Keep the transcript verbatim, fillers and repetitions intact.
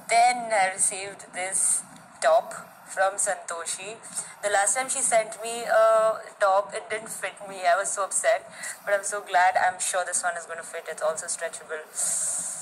Then I received this top from Santoshi. The last time she sent me a top, it didn't fit me. I was so upset, but I'm so glad. I'm sure this one is going to fit. It's also stretchable.